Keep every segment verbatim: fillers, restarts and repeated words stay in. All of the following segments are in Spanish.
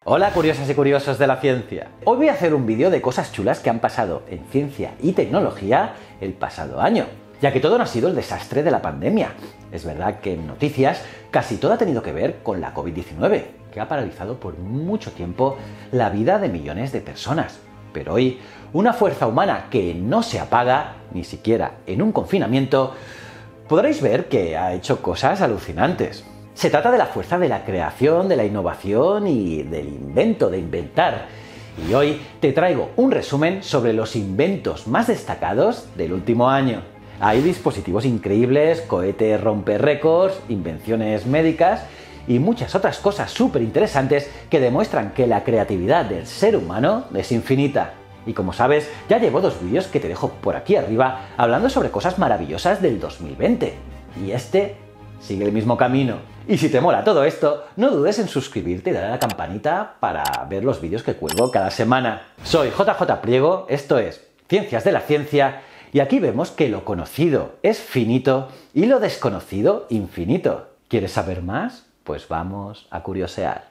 Hola curiosas y curiosos de la ciencia. Hoy voy a hacer un vídeo de cosas chulas que han pasado en ciencia y tecnología el pasado año, ya que todo no ha sido el desastre de la pandemia. Es verdad que en noticias casi todo ha tenido que ver con la COVID diecinueve, que ha paralizado por mucho tiempo la vida de millones de personas. Pero hoy, una fuerza humana que no se apaga, ni siquiera en un confinamiento, podréis ver que ha hecho cosas alucinantes. Se trata de la fuerza de la creación, de la innovación y del invento, de inventar. Y hoy te traigo un resumen sobre los inventos más destacados del último año. Hay dispositivos increíbles, cohetes rompe récords, invenciones médicas y muchas otras cosas súper interesantes que demuestran que la creatividad del ser humano es infinita. Y como sabes, ya llevo dos vídeos que te dejo por aquí arriba hablando sobre cosas maravillosas del dos mil veinte. Y este sigue el mismo camino. Y si te mola todo esto, no dudes en suscribirte y darle a la campanita para ver los vídeos que cuelgo cada semana. Soy J J Priego, esto es Ciencias de la Ciencia, y aquí vemos que lo conocido es finito y lo desconocido infinito. ¿Quieres saber más? Pues vamos a curiosear.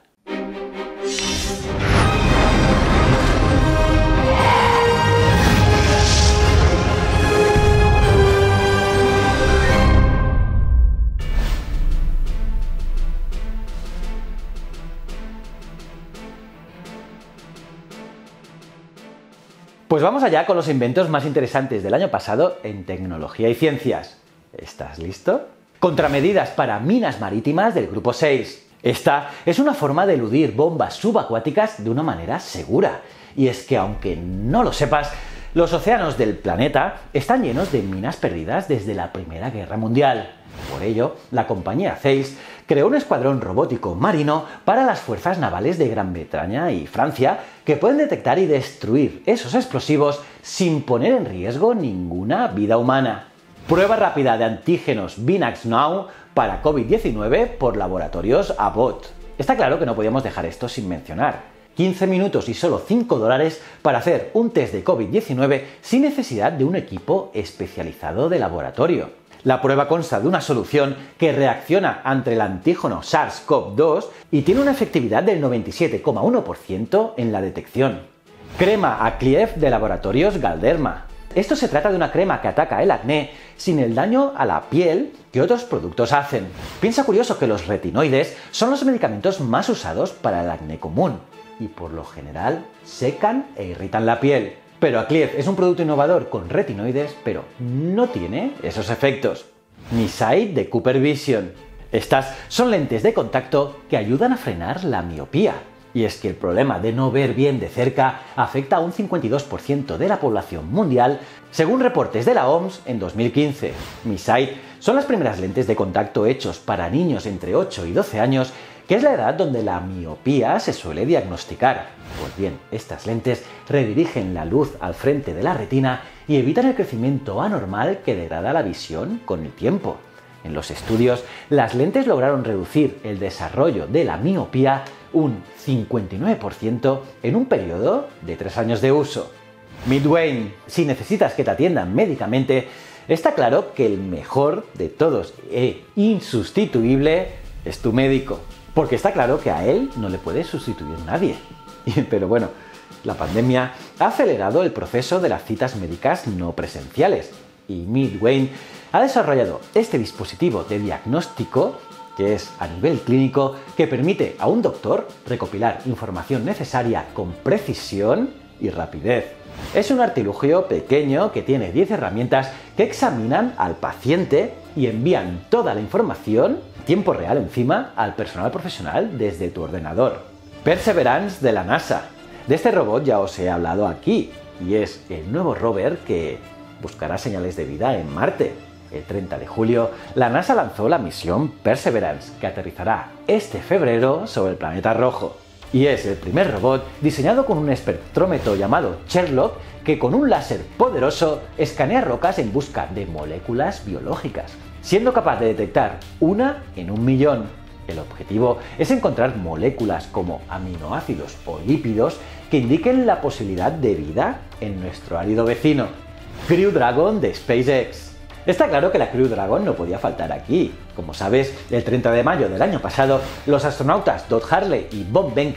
Pues vamos allá con los inventos más interesantes del año pasado en tecnología y ciencias. ¿Estás listo? Contramedidas para minas marítimas del grupo seis. Esta es una forma de eludir bombas subacuáticas de una manera segura. Y es que aunque no lo sepas, los océanos del planeta están llenos de minas perdidas desde la Primera Guerra Mundial. Por ello, la compañía Thales creó un escuadrón robótico marino para las fuerzas navales de Gran Bretaña y Francia que pueden detectar y destruir esos explosivos sin poner en riesgo ninguna vida humana. Prueba rápida de antígenos Binax Now para COVID diecinueve por laboratorios Abbott. Está claro que no podíamos dejar esto sin mencionar. quince minutos y solo cinco dólares para hacer un test de COVID diecinueve sin necesidad de un equipo especializado de laboratorio. La prueba consta de una solución que reacciona ante el antígeno SARS CoV dos y tiene una efectividad del noventa y siete coma uno por ciento en la detección. Crema Akliev de laboratorios Galderma. Esto se trata de una crema que ataca el acné sin el daño a la piel que otros productos hacen. Piensa curioso que los retinoides son los medicamentos más usados para el acné común y por lo general secan e irritan la piel. Pero Akliev es un producto innovador con retinoides, pero no tiene esos efectos. MiSight de Cooper Vision. Estas son lentes de contacto que ayudan a frenar la miopía. Y es que el problema de no ver bien de cerca afecta a un cincuenta y dos por ciento de la población mundial, según reportes de la O M S en dos mil quince. MiSight son las primeras lentes de contacto hechos para niños entre ocho y doce años, que es la edad donde la miopía se suele diagnosticar. Pues bien, estas lentes redirigen la luz al frente de la retina y evitan el crecimiento anormal que degrada la visión con el tiempo. En los estudios, las lentes lograron reducir el desarrollo de la miopía un cincuenta y nueve por ciento en un periodo de tres años de uso. Midway, si necesitas que te atiendan médicamente, está claro que el mejor de todos e insustituible es tu médico. Porque está claro que a él no le puede sustituir nadie. Pero bueno, la pandemia ha acelerado el proceso de las citas médicas no presenciales y Midway ha desarrollado este dispositivo de diagnóstico que es a nivel clínico que permite a un doctor recopilar información necesaria con precisión y rapidez. Es un artilugio pequeño que tiene diez herramientas que examinan al paciente y envían toda la información en tiempo real encima al personal profesional desde tu ordenador. Perseverance de la NASA. De este robot ya os he hablado aquí y es el nuevo rover que buscará señales de vida en Marte. El treinta de julio, la NASA lanzó la misión Perseverance, que aterrizará este febrero sobre el planeta rojo. Y es el primer robot diseñado con un espectrómetro llamado Sherlock que con un láser poderoso escanea rocas en busca de moléculas biológicas, siendo capaz de detectar una en un millón. El objetivo es encontrar moléculas como aminoácidos o lípidos que indiquen la posibilidad de vida en nuestro árido vecino. Crew Dragon de SpaceX. Está claro que la Crew Dragon no podía faltar aquí. Como sabes, el treinta de mayo del año pasado, los astronautas Todd Hurley y Bob Behnken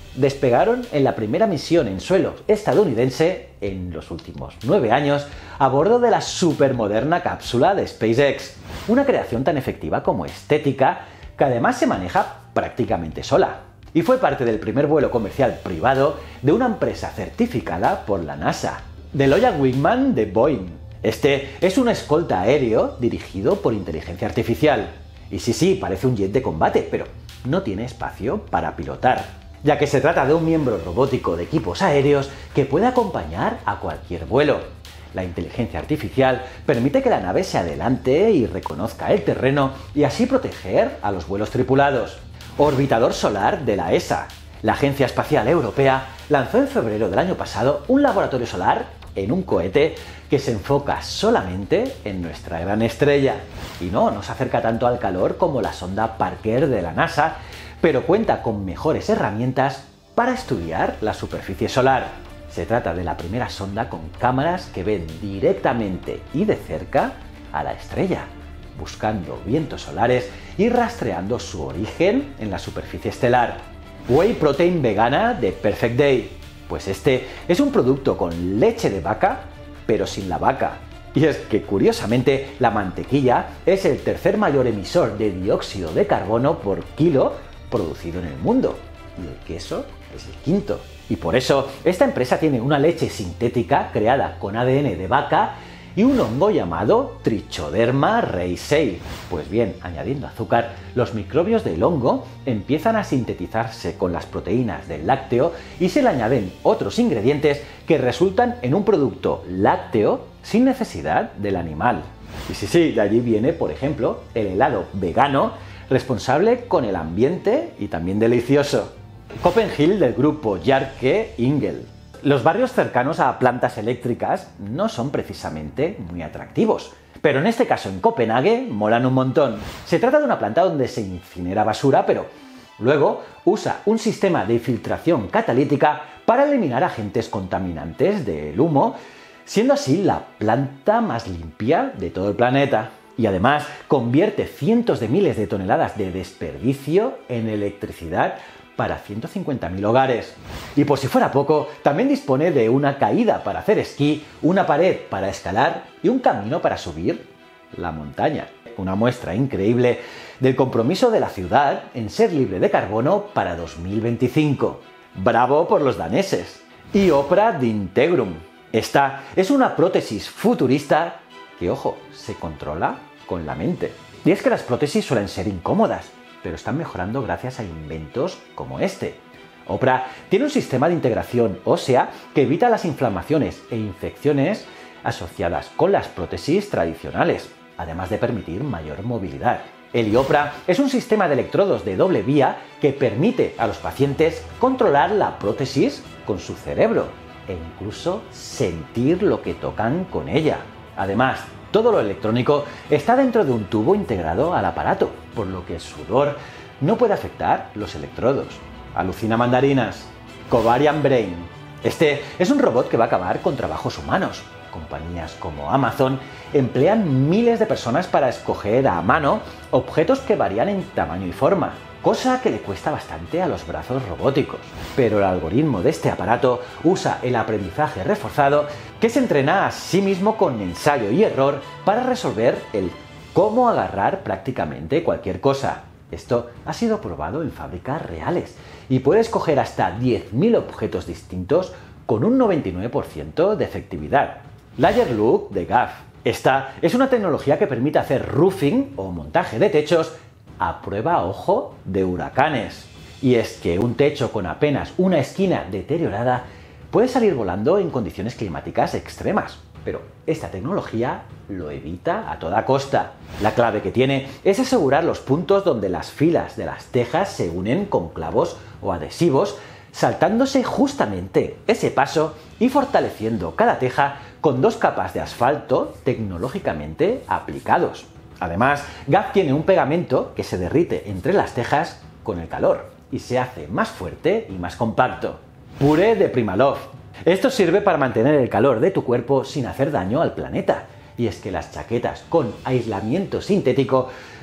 despegaron en la primera misión en suelo estadounidense en los últimos nueve años a bordo de la supermoderna cápsula de SpaceX. Una creación tan efectiva como estética que además se maneja prácticamente sola. Y fue parte del primer vuelo comercial privado de una empresa certificada por la NASA, del Lockheed Wingman de Boeing. Este es un escolta aéreo dirigido por inteligencia artificial. Y sí, sí, parece un jet de combate, pero no tiene espacio para pilotar, ya que se trata de un miembro robótico de equipos aéreos que puede acompañar a cualquier vuelo. La inteligencia artificial permite que la nave se adelante y reconozca el terreno y así proteger a los vuelos tripulados. Orbitador solar de la E S A. La Agencia Espacial Europea lanzó en febrero del año pasado un laboratorio solar en un cohete que se enfoca solamente en nuestra gran estrella. Y no, no se acerca tanto al calor como la sonda Parker de la NASA, pero cuenta con mejores herramientas para estudiar la superficie solar. Se trata de la primera sonda con cámaras que ven directamente y de cerca a la estrella, buscando vientos solares y rastreando su origen en la superficie estelar. Whey Protein vegana de Perfect Day. Pues este es un producto con leche de vaca, pero sin la vaca. Y es que, curiosamente, la mantequilla es el tercer mayor emisor de dióxido de carbono por kilo producido en el mundo. Y el queso es el quinto. Y por eso, esta empresa tiene una leche sintética creada con A D N de vaca y un hongo llamado Trichoderma raceyi. Pues bien, añadiendo azúcar, los microbios del hongo empiezan a sintetizarse con las proteínas del lácteo y se le añaden otros ingredientes que resultan en un producto lácteo sin necesidad del animal. Y sí, sí, de allí viene, por ejemplo, el helado vegano, responsable con el ambiente y también delicioso. Copenhague del grupo Bjarke Ingel. Los barrios cercanos a plantas eléctricas no son precisamente muy atractivos, pero en este caso en Copenhague molan un montón. Se trata de una planta donde se incinera basura, pero luego usa un sistema de filtración catalítica para eliminar agentes contaminantes del humo, siendo así la planta más limpia de todo el planeta. Y además convierte cientos de miles de toneladas de desperdicio en electricidad para ciento cincuenta mil hogares. Y por si fuera poco, también dispone de una caída para hacer esquí, una pared para escalar y un camino para subir la montaña. Una muestra increíble del compromiso de la ciudad en ser libre de carbono para dos mil veinticinco. ¡Bravo por los daneses! Y Opera Dintegrum. Esta es una prótesis futurista que, ojo, se controla con la mente. Y es que las prótesis suelen ser incómodas, pero están mejorando gracias a inventos como este. Opera tiene un sistema de integración ósea que evita las inflamaciones e infecciones asociadas con las prótesis tradicionales, además de permitir mayor movilidad. Heliopra es un sistema de electrodos de doble vía que permite a los pacientes controlar la prótesis con su cerebro e incluso sentir lo que tocan con ella. Además, todo lo electrónico está dentro de un tubo integrado al aparato, por lo que el sudor no puede afectar los electrodos. Alucina mandarinas. Covariant Brain. Este es un robot que va a acabar con trabajos humanos. Compañías como Amazon emplean miles de personas para escoger a mano objetos que varían en tamaño y forma, cosa que le cuesta bastante a los brazos robóticos. Pero el algoritmo de este aparato usa el aprendizaje reforzado que se entrena a sí mismo con ensayo y error para resolver el cómo agarrar prácticamente cualquier cosa. Esto ha sido probado en fábricas reales y puede escoger hasta diez mil objetos distintos con un noventa y nueve por ciento de efectividad. Layer Look de Gaff. Esta es una tecnología que permite hacer roofing o montaje de techos a prueba, ojo, de huracanes. Y es que un techo con apenas una esquina deteriorada puede salir volando en condiciones climáticas extremas, pero esta tecnología lo evita a toda costa. La clave que tiene es asegurar los puntos donde las filas de las tejas se unen con clavos o adhesivos, saltándose justamente ese paso y fortaleciendo cada teja con dos capas de asfalto tecnológicamente aplicados. Además, Gaff tiene un pegamento que se derrite entre las tejas con el calor y se hace más fuerte y más compacto. Pure de Primaloft. Esto sirve para mantener el calor de tu cuerpo sin hacer daño al planeta. Y es que las chaquetas con aislamiento sintético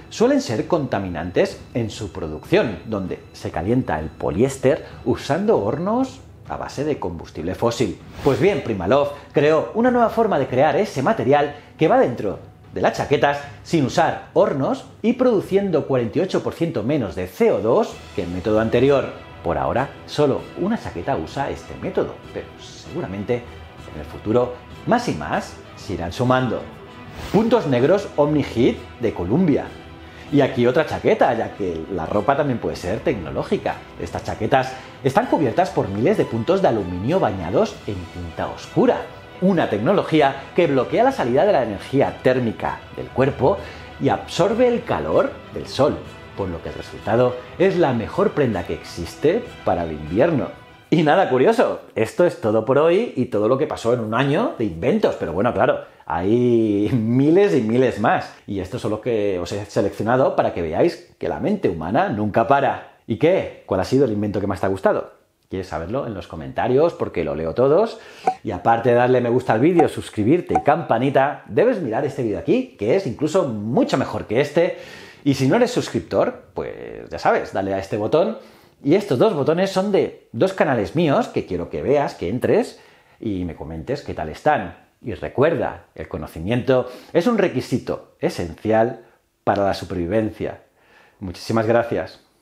suelen ser contaminantes en su producción, donde se calienta el poliéster usando hornos a base de combustible fósil. Pues bien, Primaloft creó una nueva forma de crear ese material que va dentro de las chaquetas sin usar hornos y produciendo cuarenta y ocho por ciento menos de C O dos que el método anterior. Por ahora, solo una chaqueta usa este método, pero seguramente en el futuro más y más se irán sumando. Puntos negros Omni-Heat de Columbia. Y aquí otra chaqueta, ya que la ropa también puede ser tecnológica. Estas chaquetas están cubiertas por miles de puntos de aluminio bañados en tinta oscura. Una tecnología que bloquea la salida de la energía térmica del cuerpo y absorbe el calor del sol, por lo que el resultado es la mejor prenda que existe para el invierno. Y nada curioso, esto es todo por hoy y todo lo que pasó en un año de inventos, pero bueno, claro, hay miles y miles más. Y esto es lo que os he seleccionado para que veáis que la mente humana nunca para. ¿Y qué? ¿Cuál ha sido el invento que más te ha gustado? ¿Quieres saberlo? En los comentarios, porque lo leo todos. Y aparte de darle me gusta al vídeo, suscribirte y campanita, debes mirar este vídeo aquí, que es incluso mucho mejor que este. Y si no eres suscriptor, pues ya sabes, dale a este botón. Y estos dos botones son de dos canales míos que quiero que veas, que entres y me comentes qué tal están. Y recuerda, el conocimiento es un requisito esencial para la supervivencia. Muchísimas gracias.